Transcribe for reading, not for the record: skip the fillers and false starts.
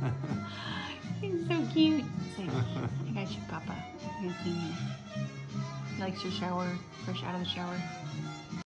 He's so cute. Say, I got you, Papa. I'm gonna clean you. He likes to shower, fresh out of the shower.